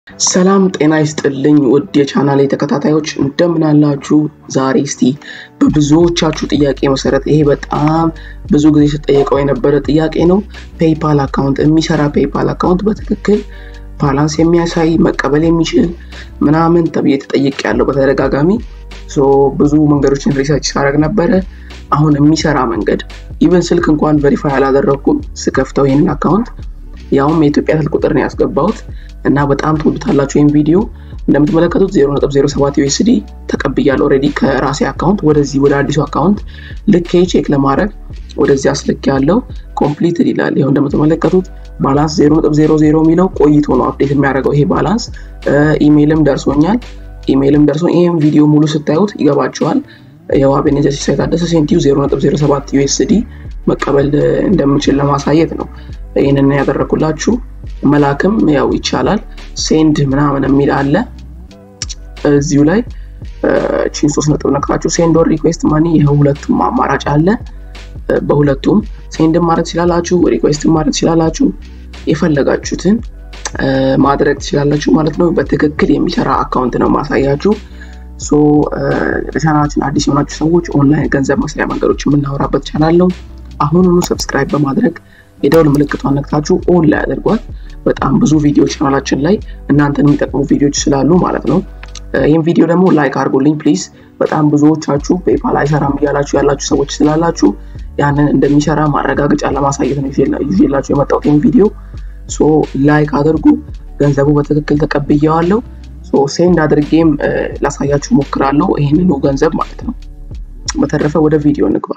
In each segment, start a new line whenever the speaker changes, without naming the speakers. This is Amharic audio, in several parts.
ሰላም ጤና ይስጥልኝ ውድ የቻናሌ ተከታታዮች እንደምን አላችሁ ዛሬ እስቲ በብዙዎቻችሁ ጥያቄ መሰረት ይሄ በጣም ብዙ ጊዜ ተጠየቀው የነበረ ጥያቄ ነው PayPal አካውንት የሚሰራ PayPal አካውንት በትክክል ባላንስ የሚያሳይ መቀበል የሚችል ምናምን ተብዬ ተጠይቄያለሁ በተደጋጋሚ ብዙ መንገዶችን ሪሰርች ሳደርግ ነበር አሁን የሚሰራ መንገድ ኢቭን ስልክ እንኳን ቬሪፋይ አላደረኩም ስከፍተው ይሄን አካውንት ያውም የኢትዮጵያ ስልክ ቁጥር ነው ያስገባሁት እና በጣም ተወዱታላችሁ ይሄን ቪዲዮ እንደምትመለከቱት 0.07 USD ተቀብያለሁ ኦሬዲ ከራሴ አካውንት ወደዚህ ወደ አዲሱ አካውንት ልኬ ቼክ ለማድረግ ወደዚህ አስልክ ያለው ኮምፕሊትድ ይላል ይሄው እንደምትመለከቱት ባላንስ 0.00 ሚለው ቆይቶ ነው አፕዴት የሚያደርገው ይሄ ባላንስ ኢሜይልም ደርሶኛል ኢሜይልም ደርሶ ይሄን ቪዲዮ ሙሉ ስታዩት ይገባችኋል ያው አቤኔዘር ሳይት አደሰ ሴንቲው 0.07 USD መቀበል እንደምችል ለማሳየት ነው ይሄንን ያደረኩላችሁ መላክም ያው ይቻላል ሴንድ ምናምን የሚል አለ እዚሁ ላይ ቺን 3 ነጥብ ነካችሁ ሴንድ ኦር ሪኩዌስት ማኒ የሁለቱም አማራጭ አለ በሁለቱም ሴንድ ማድረግ ይችላልላችሁ ሪኩዌስት ማድረግ ይችላልላችሁ የፈለጋችሁትን ማድረግ ይችላልላችሁ ማለት ነው በትክክል የሚሰራ አካውንት ነው ማሳያችሁ ለቻናላችን አዲስ የሆናችሁ ሰዎች ኦንላይን ገንዘብ መስሪያ መንገዶች የምናወራበት ቻናል ነው አሁኑኑ ሰብስክራይብ በማድረግ የደውል ምልክቷን ነክታችሁ ኦል ላይ አድርጓት በጣም ብዙ ቪዲዮዎች ቻናላችን ላይ እናንተን የሚጠቅሙ ቪዲዮዎች ስላሉ ማለት ነው ይሄን ቪዲዮ ደግሞ ላይክ አድርጉልኝ ፕሊዝ በጣም ብዙዎቻችሁ PayPal አይሰራም ያላችሁ ሰዎች ስላላችሁ ያንን እንደሚሰራ ማረጋገጫ ለማሳየት ነው ይዤላችሁ የመጣሁት ይሄን ቪዲዮ ላይክ አድርጉ ገንዘቡ በትክክል ተቀብያለሁ ሴንድ አድርጌም ላሳያችሁ ሞክራለሁ ይሄንን ገንዘብ ማለት ነው በተረፈ ወደ ቪዲዮ እንግባ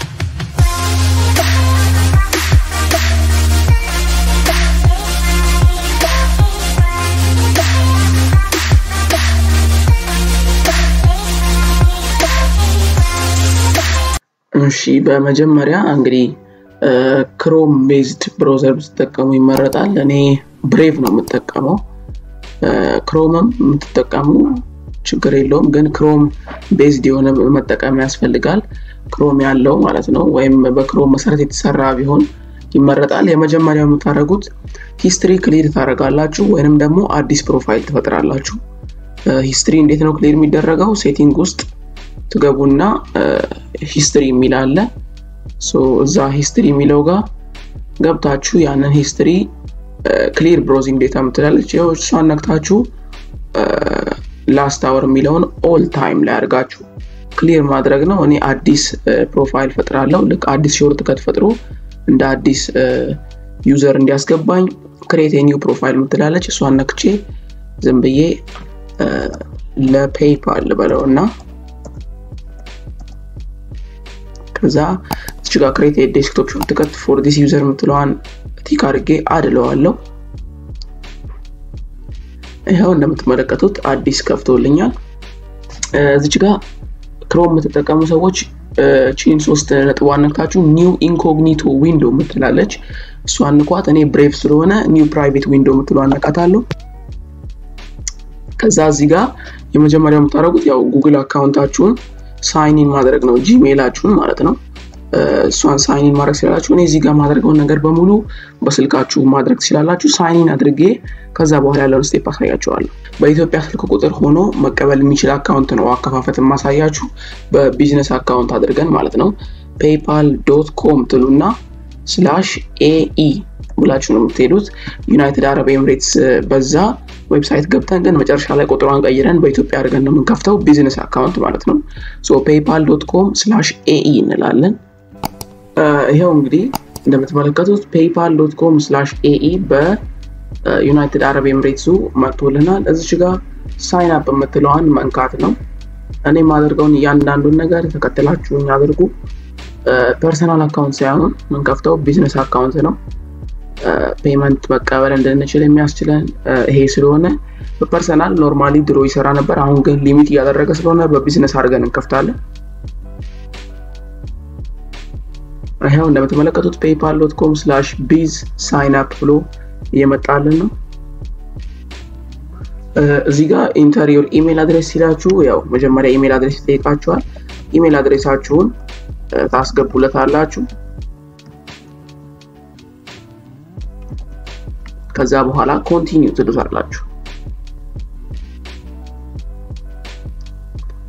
እሺ በመጀመሪያ እንግዲህ ክሮም ቤዝድ ብራውዘር ተጠቀሙ ይመረጣል እኔ ብሬቭ ነው የምጠቀመው ክሮምም የምትጠቀሙ ችግር የለውም ግን ክሮም ቤዝድ የሆነ መጠቀም ያስፈልጋል ክሮም ያለው ማለት ነው ወይም በክሮም መሰረት የተሰራ ቢሆን ይመረጣል የመጀመሪያው የምታረጉት ሂስትሪ ክሊር ታረጋላችሁ ወይንም ደግሞ አዲስ ፕሮፋይል ትፈጥራላችሁ ሂስትሪ እንዴት ነው ክሊር የሚደረገው ሴቲንግ ውስጥ ትገቡና ሂስትሪ የሚል አለ እዛ ሂስትሪ የሚለው ጋር ገብታችሁ ያንን ሂስትሪ ክሊር ብራውዚንግ ዴታ ምትላለች ያው እሷን ነክታችሁ ላስት አወር የሚለውን ኦል ታይም ላይ አድርጋችሁ ክሊር ማድረግ ነው እኔ አዲስ ፕሮፋይል ፈጥራለሁ ልክ አዲስ ሾርት ከት ፈጥሮ እንደ አዲስ ዩዘር እንዲያስገባኝ ክሬት ኤ ኒው ፕሮፋይል ምትላለች እሷን ነክቼ ዝም ብዬ ለPayPal በለውና ከዛ እዚህ ጋር create a desktop shortcut for this user ምትለዋን ቲክ አድርጌ አድለዋለሁ ይሄው እንደምትመለከቱት አዲስ ከፍቶልኛል እዚህ ጋር ክሮም የምትጠቀሙ ሰዎች ቺን 3 ነጥብ ነክታችሁ new incognito window ምትላለች እሷን ንኳት እኔ ብሬቭ ስለሆነ new private window ምትለዋን ነካታለሁ ከዛ እዚህ ጋር የመጀመሪያው የምታረጉት ያው Google አካውንታችሁን ሳይን ኢን ማድረግ ነው ጂሜይላችሁን ማለት ነው እሷን ሳይን ኢን ማድረግ ሲላላችሁ እኔ እዚህ ጋር ማድረገው ነገር በሙሉ በስልካችሁ ማድረግ ሲላላችሁ ሳይን ኢን አድርጌ ከዛ በኋላ ያለውን ስቴፕ አሳያችኋለሁ በኢትዮጵያ ስልክ ቁጥር ሆኖ መቀበል የሚችል አካውንት ነው አከፋፈት ማሳያችሁ በቢዝነስ አካውንት አድርገን ማለት ነው paypal.com ትሉና /ae ብላችሁ ነው የምትሄዱት ዩናይትድ አረብ ኤሚሬትስ በዛ ዌብሳይት ገብተን ግን መጨረሻ ላይ ቁጥሩን ቀይረን በኢትዮጵያ አድርገን ነው የምንከፍተው ቢዝነስ አካውንት ማለት ነው paypal.com/ae እንላለን ይሄው እንግዲህ እንደምትመለከቱት paypal.com/ae በዩናይትድ አረብ ኤሚሬትስ መጥቶልናል እዚህ ጋር ሳይን አፕ የምትለዋን መንካት ነው እኔ ማድረገውን እያንዳንዱን ነገር ተከትላችሁኝ አድርጉ ፐርሰናል አካውንት ሳይሆን ምንከፍተው ቢዝነስ አካውንት ነው ፔመንት መቀበል እንድንችል የሚያስችለን ይሄ ስለሆነ በፐርሰናል ኖርማሊ ድሮ ይሰራ ነበር አሁን ግን ሊሚት ያደረገ ስለሆነ በቢዝነስ አድርገን እንከፍታለን ይሄው እንደምትመለከቱት paypal.com/biz sign up ብሎ እየመጣልን ነው እዚህ ጋር ኢንተሪዮር ኢሜል አድሬስ ሲላችሁ ያው መጀመሪያ ኢሜል አድሬስ ይጠይቃችኋል ኢሜል አድሬሳችሁን ታስገቡለታላችሁ ከዛ በኋላ ኮንቲኒው ትሉታላችሁ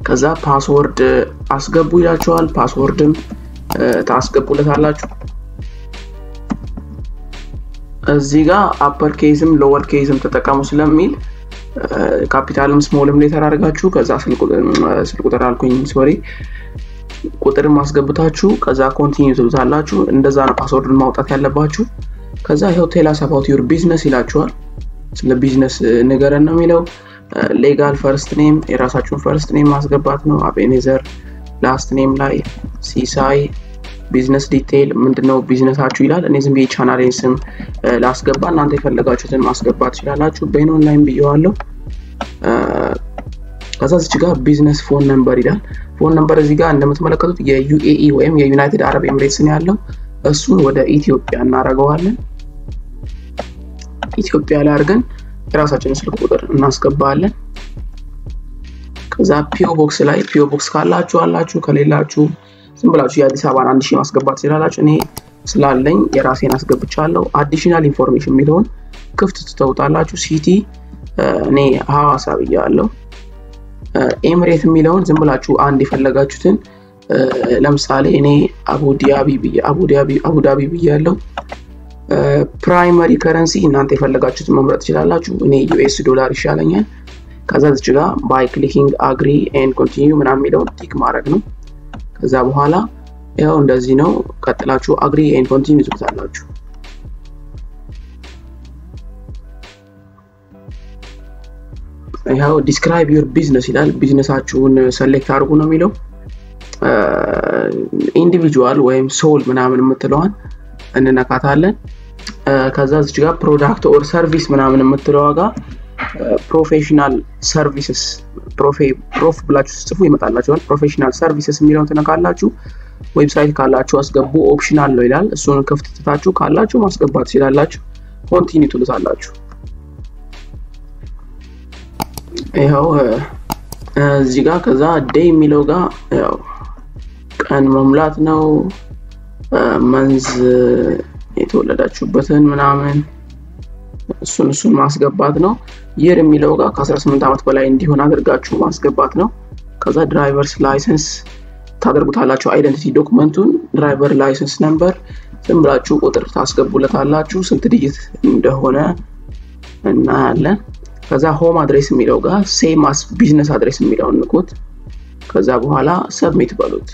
ከዛ ፓስወርድ አስገቡ ይላችኋል ፓስወርድም ታስገቡለታላችሁ እዚህ ጋር አፐር ኬዝም ሎወር ኬዝም ተጠቀሙ ስለሚል ካፒታልም ስሞልም ሌተር አድርጋችሁ ከዛ ስልክ ቁጥር አልኩኝ ሶሪ ቁጥር ማስገብታችሁ ከዛ ኮንቲኒዩ ትሉታላችሁ እንደዛ ነው ፓስወርድን ማውጣት ያለባችሁ ከዛ ይሄው ቴል አስ አባውት ዩር ቢዝነስ ይላችኋል ስለ ቢዝነስ ነገርን ነው የሚለው ሌጋል ፈርስት ኔም የራሳችሁን ፈርስት ኔም ማስገባት ነው አቤኔዘር ላስት ኔም ላይ ሲሳይ ቢዝነስ ዲቴይል ምንድነው ቢዝነሳችሁ ይላል እኔ ዝም ብዬ ቻናሌን ስም ላስገባ እናንተ የፈለጋችሁትን ማስገባት ይችላልላችሁ በእኔ ኦንላይን ቢየዋለሁ ከዛ እዚህ ጋር ቢዝነስ ፎን ነምበር ይላል ፎን ነምበር እዚህ ጋር እንደምትመለከቱት የዩኤኢ ወይም የዩናይትድ አረብ ኤሚሬትስ ነው ያለው እሱን ወደ ኢትዮጵያ እናረጋዋለን ኢትዮጵያ ላይ አድርገን የራሳችንን ስልክ ቁጥር እናስገባለን ከዛ ፒኦ ቦክስ ላይ ፒኦ ቦክስ ካላችሁ ከሌላችሁ ዝም ብላችሁ የአዲስ አበባን 1000 ማስገባት ይችላልላችሁ እኔ ስላለኝ የራሴን አስገብቻለሁ አዲሽናል ኢንፎርሜሽን የሚለውን ክፍት ትተውታላችሁ ሲቲ እኔ ሐዋሳ ብያለሁ ኤሚሬት የሚለውን ዝም ብላችሁ አንድ የፈለጋችሁትን ለምሳሌ እኔ አቡዳቢ ብያለሁ ፕራይመሪ ከረንሲ እናንተ የፈለጋችሁትን መምረጥ ይችላልላችሁ እኔ ዩኤስ ዶላር ይሻለኛል ከዛ እዚህ ጋር ባይ ክሊኪንግ አግሪ ኤንድ ኮንቲኒዩ ምናምን የሚለውን ቲክ ማድረግ ነው ከዛ በኋላ ያው እንደዚህ ነው ቀጥላችሁ አግሪ ኤንድ ኮንቲኒዩ ትሉታላችሁ ያው ዲስክራይብ ዩር ቢዝነስ ይላል ቢዝነሳችሁን ሰሌክት አድርጉ ነው የሚለው ኢንዲቪጁዋል ወይም ሶል ምናምን የምትለዋን እንነካታለን ከዛ እዚህ ጋር ፕሮዳክት ኦር ሰርቪስ ምናምን የምትለዋ ጋር ፕሮፌሽናል ሰርቪስስ ፕሮፍ ብላችሁ ጽፉ ይመጣላችኋል ፕሮፌሽናል ሰርቪስስ የሚለውን ተነካላችሁ ዌብሳይት ካላችሁ አስገቡ ኦፕሽናል ነው ይላል እሱን ከፍት ትታችሁ ካላችሁ ማስገባት ይችላልላችሁ ኮንቲኒዩ ትሉታላችሁ ይሄው እዚህ ጋር ከዛ ዴይ የሚለው ጋር ያው ቀን መሙላት ነው መንዝ የተወለዳችሁበትን ምናምን እሱን ማስገባት ነው year የሚለው ጋር ከ18 አመት በላይ እንዲሆን አድርጋችሁ ማስገባት ነው ከዛ ድራይቨርስ ላይሰንስ ታደርጉታላችሁ አይደንቲቲ ዶክመንቱን ድራይቨር ላይሰንስ ነምበር ዝም ብላችሁ ቁጥር ታስገቡለታላችሁ ስንት ዲጂት እንደሆነ እናያለን ከዛ ሆም አድሬስ የሚለው ጋር ሴም አስ ቢዝነስ አድሬስ የሚለውን ንኩት ከዛ በኋላ ሰብሚት በሉት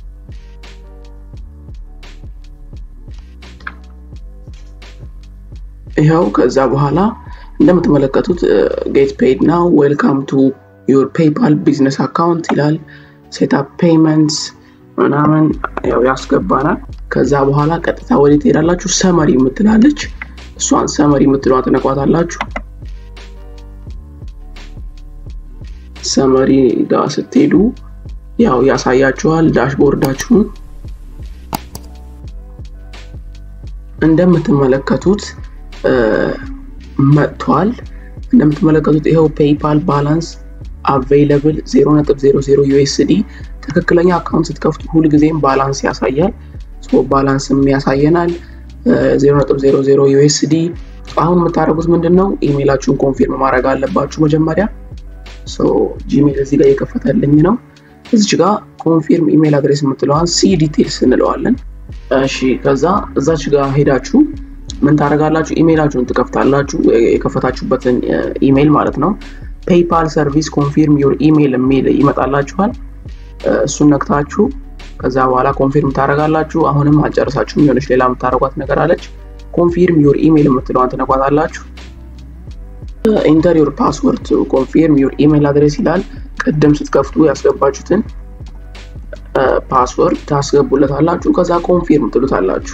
ይሄው ከዛ በኋላ እንደምትመለከቱት get paid now welcome to your PayPal business account ይላል set up payments ምናምን ያው ያስገባናል ከዛ በኋላ ቀጥታ ወደ ትሄዳላችሁ ሰመሪ የምትላለች እሷን ሰመሪ የምትሏት ተነቋታላችሁ ሰመሪ ጋር ስትሄዱ ያው ያሳያችኋል ዳሽቦርዳችሁን እንደምትመለከቱት መጥቷል እንደምትመለከቱት ይሄው PayPal balance available 0.00 USD ትክክለኛ አካውንት ስትከፍቱ ሁሉ ጊዜም ባላንስ ያሳያል ሶ ባላንስም ያሳየናል 0.00 USD አሁን የምታረጉት ምንድነው ኢሜይላችሁን ኮንፊርም ማድረግ አለባችሁ መጀመሪያ ሶ ጂሜል እዚህ ጋር የከፈተልኝ ነው እዚህ ጋር ኮንፊርም ኢሜይል አድሬስ የምትለዋን ሲ ዲቴይልስ እንለዋለን እሺ ከዛ እዛች ጋር ሄዳችሁ ምን ታረጋላችሁ ኢሜይላችሁን ትከፍታላችሁ የከፈታችሁበትን ኢሜይል ማለት ነው PayPal service confirm your email የሚል ይመጣላችኋል እሱን ነክታችሁ ከዛ በኋላ ኮንፊርም ታረጋላችሁ አሁንም አጨርሳችሁም የሆነች ሌላ የምታረጓት ነገር አለች confirm your email የምትለዋን ተነኳታላችሁ enter your password to confirm your email address ይላል ቀደም ስትከፍቱ ያስገባችሁትን ፓስወርድ ታስገቡለታላችሁ ከዛ ኮንፊርም ትሉታላችሁ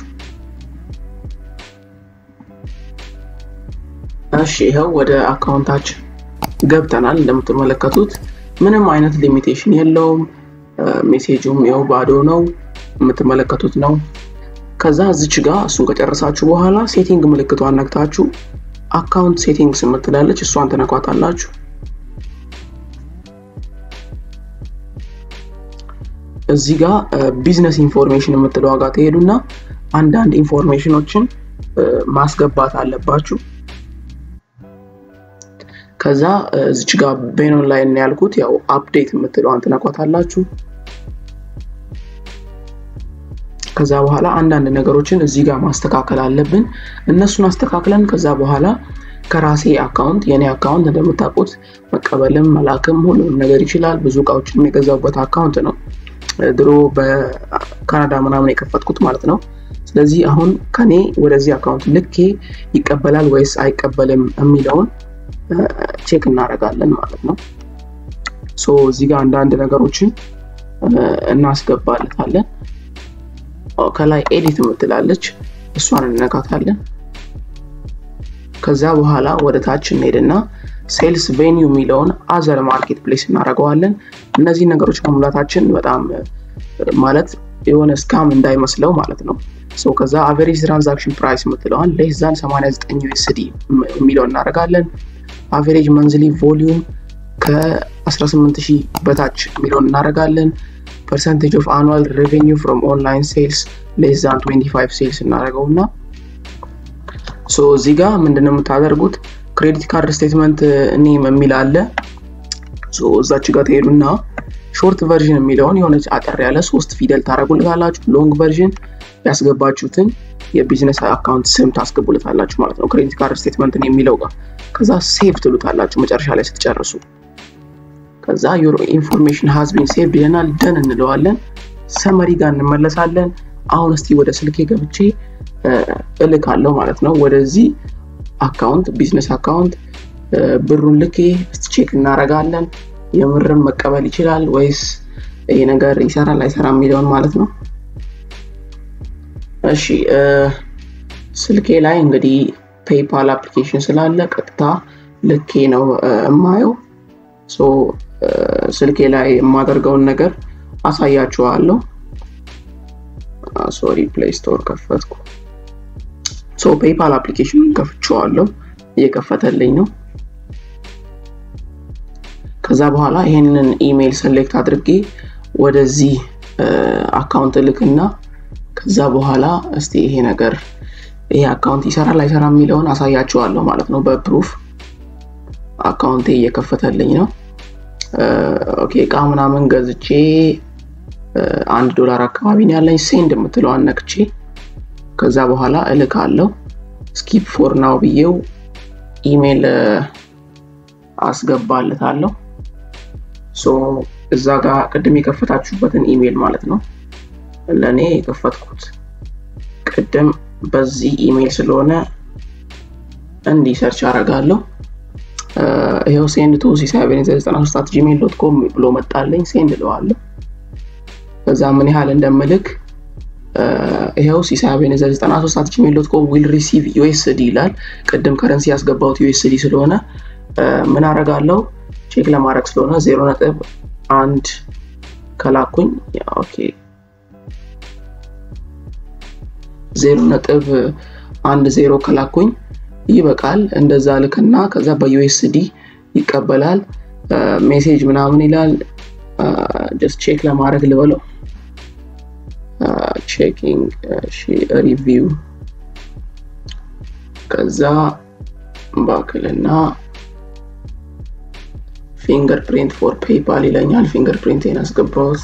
እሺ ይሄው ወደ አካውንታችን ገብተናል እንደምትመለከቱት ምንም አይነት ሊሚቴሽን የለውም ሜሴጁም ያው ባዶ ነው የምትመለከቱት ነው ከዛ እዚች ጋር እሱን ከጨረሳችሁ በኋላ ሴቲንግ ምልክቷን ነክታችሁ አካውንት ሴቲንግስ የምትላለች እሷን ተነኳታላችሁ እዚህ ጋር ቢዝነስ ኢንፎርሜሽን የምትለው ጋር ትሄዱና አንዳንድ ኢንፎርሜሽኖችን ማስገባት አለባችሁ ከዛ እዚች ጋር ቤን ኦንላይን ነው ያልኩት ያው አፕዴት የምትለዋን ትነኳታላችሁ ከዛ በኋላ አንዳንድ ነገሮችን እዚህ ጋር ማስተካከል አለብን እነሱን አስተካክለን ከዛ በኋላ ከራሴ አካውንት የኔ አካውንት እንደምታውቁት መቀበልም መላክም ሁሉም ነገር ይችላል ብዙ እቃዎችን የገዛውበት አካውንት ነው ድሮ በካናዳ ምናምን የከፈትኩት ማለት ነው ስለዚህ አሁን ከኔ ወደዚህ አካውንት ልኬ ይቀበላል ወይስ አይቀበልም የሚለውን ቼክ እናደርጋለን ማለት ነው ሶ እዚህ ጋር አንዳንድ ነገሮችን እናስገባለታለን ከላይ ኤዲት የምትላለች እሷን እንነካታለን ከዛ በኋላ ወደ ታች እንሄድና ሴልስ ቬኒዩ የሚለውን አዘር ማርኬት ፕሌስ እናደርገዋለን እነዚህ ነገሮች ከሙላታችን በጣም ማለት የሆነ ስካም እንዳይመስለው ማለት ነው ሶ ከዛ አቨሬጅ ትራንዛክሽን ፕራይስ የምትለዋን less than 89 USD የሚለውን እናደርጋለን አቨሬጅ መንዝሊ ቮሊዩም ከ18000 በታች የሚለውን እናደርጋለን percentage of annual revenue from online sales less than 25 sales እናደርገውና ሶ እዚህ ጋር ምንድነው የምታደርጉት ክሬዲት ካርድ ስቴትመንት ኔም የሚል አለ ሶ እዛች ጋር ትሄዱና ሾርት ቨርዥን የሚለውን የሆነች አጠር ያለ 3 ፊደል ታረጉልታላችሁ ሎንግ ቨርዥን ያስገባችሁትን የቢዝነስ አካውንት ስም ታስገቡልታላችሁ ማለት ነው ክሬዲት ካርድ ስቴትመንት ኔም የሚለው ጋር ከዛ ሴቭ ትሉታላችሁ መጨረሻ ላይ ስትጨርሱ ከዛ your information has been saved ይለናል ደን እንለዋለን ሰመሪ ጋር እንመለሳለን አሁን እስቲ ወደ ስልኬ ገብቼ እልካለሁ ማለት ነው ወደዚህ አካውንት ቢዝነስ አካውንት ብሩን ልኬ ቼክ እናረጋለን የምርም መቀበል ይችላል ወይስ ይሄ ነገር ይሰራል አይሰራም የሚለውን ማለት ነው እሺ ስልኬ ላይ እንግዲህ PayPal አፕሊኬሽን ስላለ ቀጥታ ልኬ ነው የማየው ሶ ስልኬ ላይ የማደርገውን ነገር አሳያችኋለሁ ሶሪ ፕሌይ ስቶር ከፈትኩ ሶ PayPal አፕሊኬሽን ከፍቼዋለሁ እየከፈተልኝ ነው ከዛ በኋላ ይሄንን ኢሜል ሴሌክት አድርጌ ወደዚህ አካውንት ልክና ከዛ በኋላ እስቲ ይሄ ነገር ይሄ አካውንት ይሰራል አይሰራም የሚለውን አሳያችኋለሁ ማለት ነው በፕሩፍ አካውንቴ እየከፈተልኝ ነው ኦኬ ቃምና ምን ገዝቼ $1 አካባቢ ነው ያለኝ ሴንድ የምትለዋን ነክቼ ከዛ በኋላ እልካለሁ ስኪፕ ፎር ናው ብዬው ኢሜል አስገባለታለሁ ሶ እዛ ጋር ቅድም የከፈታችሁበትን ኢሜል ማለት ነው ለኔ የከፈትኩት ቅድም በዚህ ኢሜል ስለሆነ እንዲ ሰርች አረጋለሁ ይሄው ሴንድ ቱ c793@gmail.com ብሎ መጣልኝ ሴንድ ለዋለሁ ከዛ ምን ያህል እንደምልክ ይሄው c793@gmail.com will receive USD ይላል ቅድም ከረንሲ ያስገባውት USD ስለሆነ ምን አረጋለሁ ቼክ ለማድረግ ስለሆነ 0.1 ከላኩኝ ኦኬ 0.10 ከላኩኝ ይበቃል እንደዛ ልክና ከዛ በUSD ይቀበላል ሜሴጅ ምናምን ይላል just check ለማድረግ ልበለው checking review ከዛ ባክልና fingerprint for PayPal ይለኛል fingerprint አስገባውት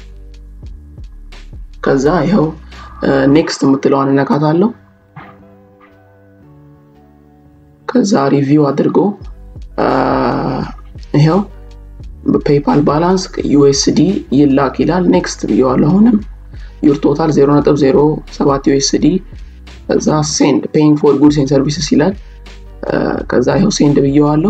ከዛ ይሄው next የምትለዋን ነካታለሁ ከዛ ሪቪው አድርጎ ይሄው በPayPal ባላንስ USD ይላክ ይላል next ብየዋለሁ አሁንም your total 0.07 USD ከዛ send paying for goods and services ይላል ከዛ ይሄው send ብየዋለሁ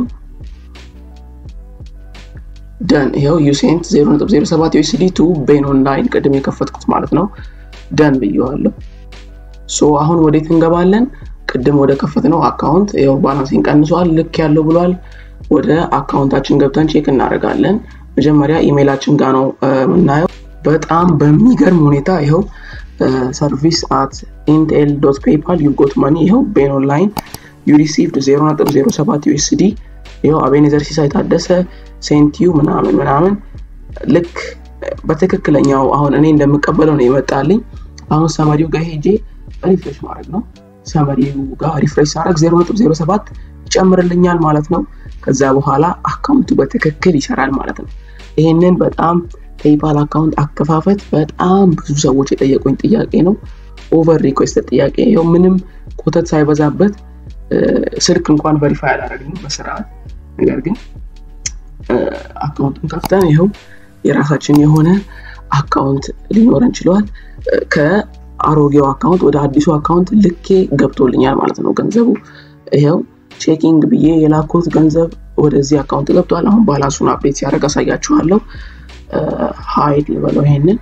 done ይሄው you sent 0.07 USD to Ben Online ቅድም የከፈትኩት ማለት ነው done ብየዋለሁ ሶ አሁን ወዴት እንገባለን ቅድም ወደ ከፈትነው አካውንት ይሄው ባላንሲን ቀንሷል ልክ ያለው ብሏል ወደ አካውንታችን ገብተን ቼክ እናደርጋለን መጀመሪያ ኢሜላችን ጋር ነው ምናየው በጣም በሚገርም ሁኔታ ይሄው service at intel.paypal you got money ይሄው Ben Online you received 0.07 USD ይሄው አቤኔዘር ሲሳይ ታደሰ sent you ምናምን ልክ በትክክለኛው አሁን እኔ እንደምቀበለው ነው ይመጣልኝ አሁን ሰማሪው ጋር ሄጄ ሪፍሬሽ ማድረግ ነው ሰማሪው ጋር ሪፍሬሽ አረግ 0.07 ይጨምርልኛል ማለት ነው። ከዛ በኋላ አካውንቱ በትክክል ይሰራል ማለት ነው። ይሄንን በጣም ፔይፓል አካውንት አከፋፈት በጣም ብዙ ሰዎች የጠየቁኝ ጥያቄ ነው። ኦቨር ሪኩዌስት ጥያቄ ይሄው ምንም ኮተት ሳይበዛበት ስልክ እንኳን ቬሪፋይ አላደረግንም በስርዓት። ነገር ግን አካውንቱን ከፍተን ይሄው የራሳችን የሆነ አካውንት ሊኖረን ችሏል። ከአሮጌው አካውንት ወደ አዲሱ አካውንት ልኬ ገብቶልኛል ማለት ነው ገንዘቡ። ይሄው ቼኪንግ ብዬ የላኩት ገንዘብ ወደዚህ አካውንት ገብቷል። አሁን ባላንሱን አፕዴት ሲያደርግ አሳያችኋለሁ። ሃይድ ልበለው ይሄንን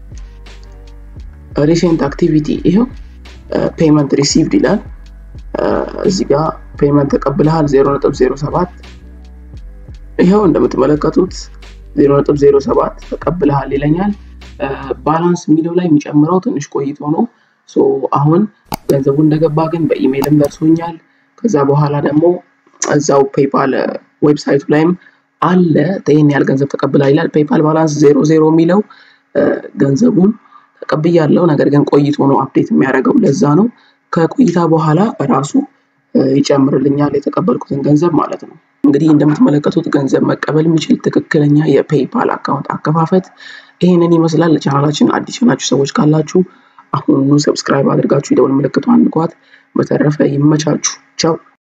ሪሴንት አክቲቪቲ ይሄው ፔመንት ሪሲቭድ ይላል። እዚህ ጋር ፔመንት ተቀብለሃል 0.07 ይሄው እንደምትመለከቱት 0.07 ተቀብለሃል ይለኛል። ባላንስ የሚለው ላይ የሚጨምረው ትንሽ ቆይቶ ነው። አሁን ገንዘቡ እንደገባ ግን በኢሜይልም ደርሶኛል። ከዛ በኋላ ደግሞ እዛው ፔይፓል ዌብሳይቱ ላይም አለ ይሄን ያህል ገንዘብ ተቀብለሃል ይላል። ፔይፓል ባላንስ 00 የሚለው ገንዘቡን ተቀብያለሁ። ነገር ግን ቆይቶ ነው አፕዴት የሚያደርገው ለዛ ነው። ከቆይታ በኋላ ራሱ ይጨምርልኛል የተቀበልኩትን ገንዘብ ማለት ነው። እንግዲህ እንደምትመለከቱት ገንዘብ መቀበል የሚችል ትክክለኛ የፔይፓል አካውንት አከፋፈት ይሄንን ይመስላል። ለቻናላችን አዲስ የሆናችሁ ሰዎች ካላችሁ አሁኑኑ ሰብስክራይብ አድርጋችሁ የደወል ምልክቷን ንኳት። በተረፈ ይመቻችሁ። ቻው።